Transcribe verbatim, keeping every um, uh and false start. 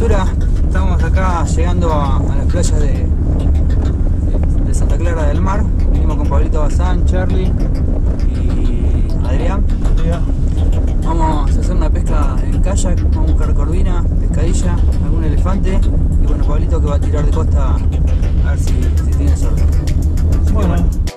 Estamos acá llegando a, a las playas de, de Santa Clara del Mar. Venimos con Pablito Bazán, Charlie y Adrián. Vamos a hacer una pesca en kayak, vamos a buscar corvina, pescadilla, algún elefante y bueno, Pablito que va a tirar de costa a ver si, si tiene suerte. Así bueno, que bueno.